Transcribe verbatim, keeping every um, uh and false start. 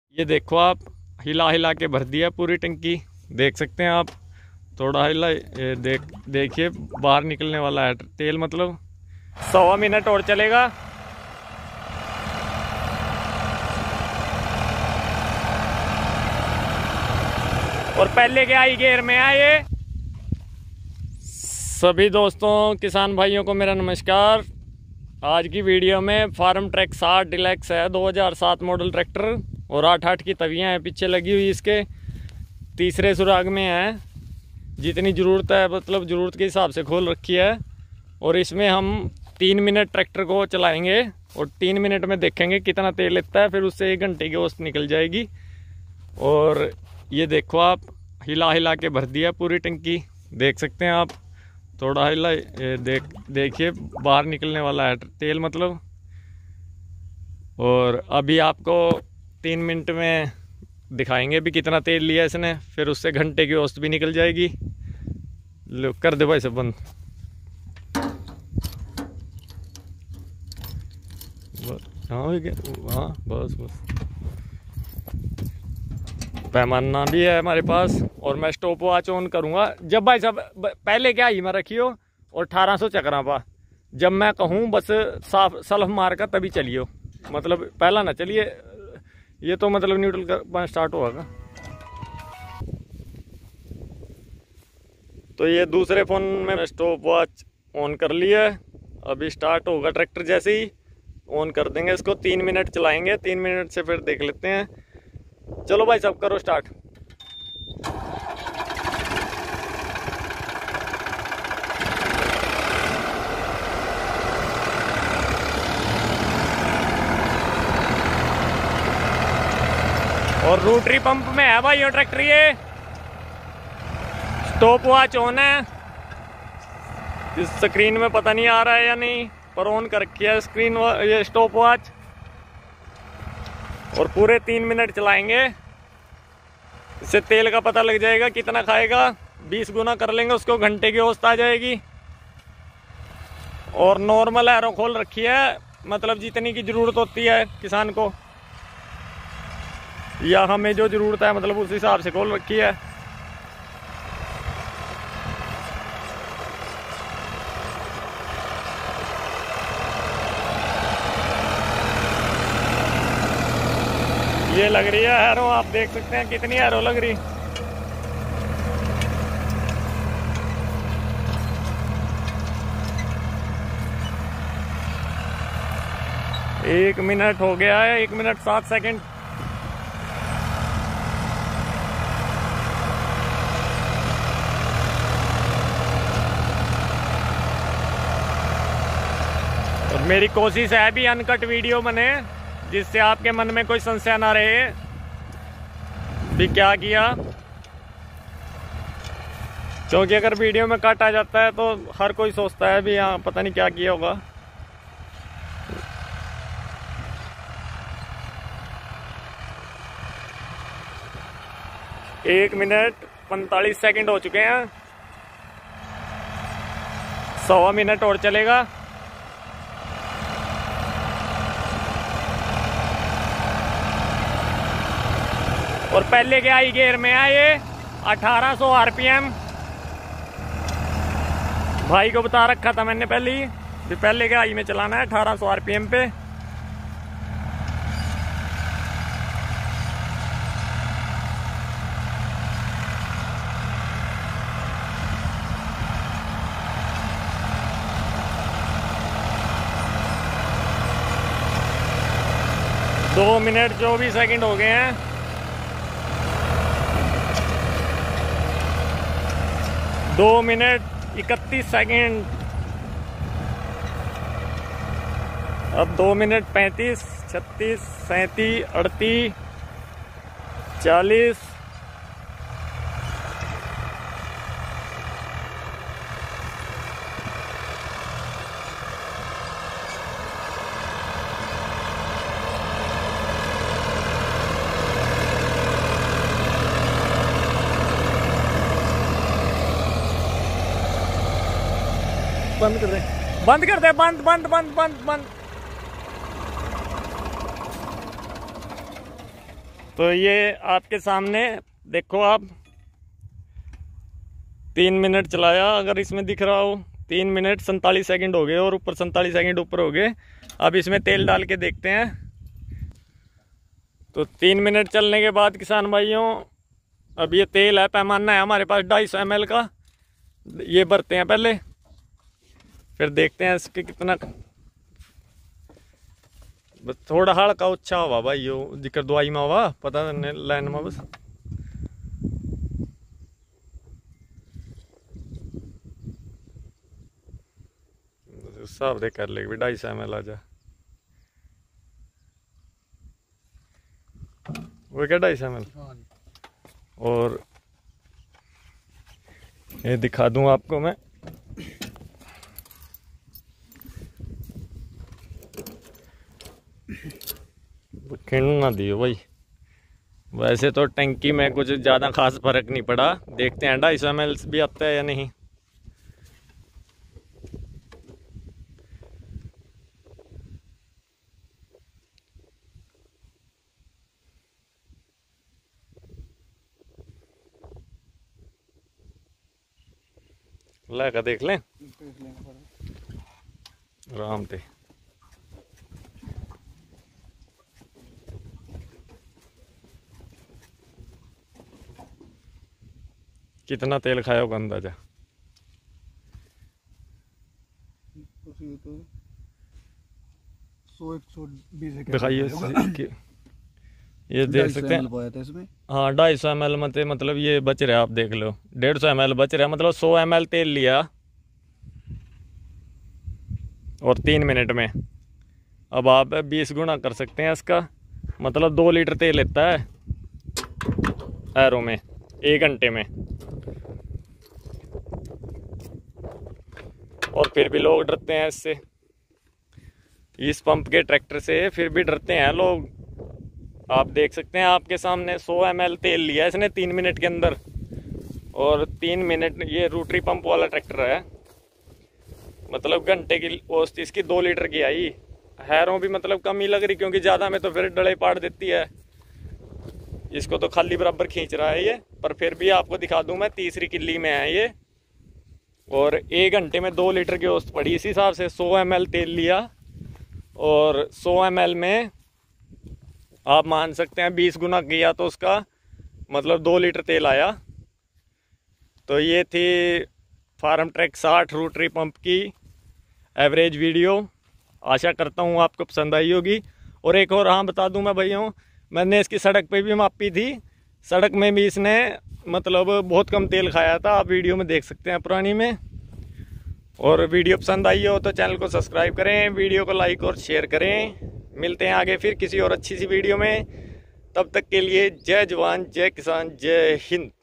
ये देखो आप, हिला हिला के भर दिया पूरी टंकी। देख सकते हैं आप, थोड़ा हिला, ये देख देखिए बाहर निकलने वाला है तेल। मतलब सवा मिनट और चलेगा। और पहले के आई गियर में आए। सभी दोस्तों किसान भाइयों को मेरा नमस्कार। आज की वीडियो में फार्म ट्रैक साठ डिलक्स है, दो हज़ार सात मॉडल ट्रैक्टर, और आठ आठ की तवियाँ हैं पीछे लगी हुई। इसके तीसरे सुराग में है, जितनी ज़रूरत है मतलब ज़रूरत के हिसाब से खोल रखी है। और इसमें हम तीन मिनट ट्रैक्टर को चलाएंगे और तीन मिनट में देखेंगे कितना तेल लेता है। फिर उससे एक घंटे की औसत निकल जाएगी। और ये देखो आप, हिला हिला के भर दिया पूरी टंकी। देख सकते हैं आप, थोड़ा हिला, ये देख देखिए बाहर निकलने वाला है तेल। मतलब और अभी आपको तीन मिनट में दिखाएंगे भी कितना तेल लिया इसने। फिर उससे घंटे की औसत भी निकल जाएगी। लो कर दे भाई सब बंद। हाँ हाँ बस बस। पैमाना भी है हमारे पास। और मैं स्टॉप वॉच ऑन करूँगा जब भाई साहब, पहले क्या ही मैं रखियो और अठारह सौ चक्रा पा, जब मैं कहूँ बस साफ सल्फ मार का तभी चलियो। मतलब पहला ना चलिए, ये तो मतलब न्यूट्रल कर स्टार्ट होगा। तो ये दूसरे फ़ोन में स्टॉप वॉच ऑन कर लिया है। अभी स्टार्ट होगा ट्रैक्टर, जैसे ही ऑन कर देंगे इसको। तीन मिनट चलाएंगे, तीन मिनट से फिर देख लेते हैं। चलो भाई सब करो स्टार्ट। और रोटरी पंप में है भाई ये ट्रैक्टर। ये स्टॉप वॉच ऑन है। इस स्क्रीन में पता नहीं आ रहा है या नहीं, पर ऑन कर रखी है स्क्रीन ये स्टॉप वॉच। और पूरे तीन मिनट चलाएंगे, इससे तेल का पता लग जाएगा कितना खाएगा। बीस गुना कर लेंगे उसको, घंटे की औसत आ जाएगी। और नॉर्मल एरो खोल रखी है, मतलब जितनी की ज़रूरत होती है किसान को, या हमें जो ज़रूरत है मतलब उस हिसाब से खोल रखी है। ये लग रही है एरो, आप देख सकते हैं कितनी एरो लग रही। एक मिनट हो गया है, एक मिनट सात सेकंड। और मेरी कोशिश है भी अनकट वीडियो बने, जिससे आपके मन में कोई संशय ना रहे भी क्या किया। क्योंकि अगर वीडियो में कट आ जाता है तो हर कोई सोचता है भी हाँ पता नहीं क्या किया होगा। एक मिनट पैंतालीस सेकंड हो चुके हैं, सवा मिनट और चलेगा। और पहले के आई गियर में आए अठारह सौ आरपीएम। भाई को बता रखा था मैंने पहले ही, पहले के आई में चलाना है अठारह सौ आरपीएम पे। दो मिनट चौबीस सेकंड हो गए हैं। दो मिनट इकतीस सेकंड। अब दो मिनट पैंतीस, छत्तीस, सैंतीस, अड़तीस, चालीस। बंद कर दे, बंद कर दे, बंद बंद बंद बंद बंद। तो ये आपके सामने देखो आप, तीन मिनट चलाया अगर इसमें दिख रहा हो, तीन मिनट सैंतालीस सेकंड हो गए और ऊपर सैंतालीस सेकंड ऊपर हो गए। अब इसमें तेल डाल के देखते हैं। तो तीन मिनट चलने के बाद किसान भाइयों, अब ये तेल है, पैमाना है हमारे पास ढाई सौ एम एल का, ये भरते हैं पहले, फिर देखते हैं इसके कितना। बस थोड़ा हल्का उच्छा हुआ भाई, यो जिक्र दवाई में हुआ पता नहीं लाइन में बस। हिसाब दे कर ले भी ढाई सौ एम एल आ जा, वो क्या ढाई सौ एम एल। और ये दिखा दूं आपको मैं, खिंड ना दियो भाई। वैसे तो टंकी में कुछ ज़्यादा खास फर्क नहीं पड़ा, देखते हैं ढाई सौ एम एल भी आता है या नहीं। लगा देख लें आराम से। कितना तेल खाया होगा अंदाजा? दिखाइए, ये देख सकते हैं। हाँ ढाई सौ एम एल मतलब ये बच रहा है, आप देख लो डेढ़ सौ एम एल बच रहा है, मतलब सौ एम एल तेल लिया और तीन मिनट में। अब आप बीस गुना कर सकते हैं इसका, मतलब दो लीटर तेल लेता है एरो में एक घंटे में। और फिर भी लोग डरते हैं इससे, इस पंप के ट्रैक्टर से फिर भी डरते हैं लोग। आप देख सकते हैं आपके सामने सौ एम एल तेल लिया इसने तीन मिनट के अंदर, और तीन मिनट ये रोटरी पंप वाला ट्रैक्टर है, मतलब घंटे की औसत इसकी दो लीटर की आई। हैरों भी मतलब कम ही लग रही, क्योंकि ज़्यादा में तो फिर डले पाड़ देती है, इसको तो खाली बराबर खींच रहा है ये। पर फिर भी आपको दिखा दूं मैं, तीसरी किल्ली में है ये, और एक घंटे में दो लीटर की औसत पड़ी। इस हिसाब से सौ एम एल तेल लिया और सौ एम एल में आप मान सकते हैं बीस गुना किया तो उसका मतलब दो लीटर तेल आया। तो ये थी फार्म ट्रैक साठ रोटरी पंप की एवरेज वीडियो, आशा करता हूँ आपको पसंद आई होगी। और एक और हाँ बता दूं मैं भैया, मैंने इसकी सड़क पे भी मापी थी, सड़क में भी इसने मतलब बहुत कम तेल खाया था, आप वीडियो में देख सकते हैं पुरानी में। और वीडियो पसंद आई हो तो चैनल को सब्सक्राइब करें, वीडियो को लाइक और शेयर करें। मिलते हैं आगे फिर किसी और अच्छी सी वीडियो में, तब तक के लिए जय जवान जय किसान जय हिंद।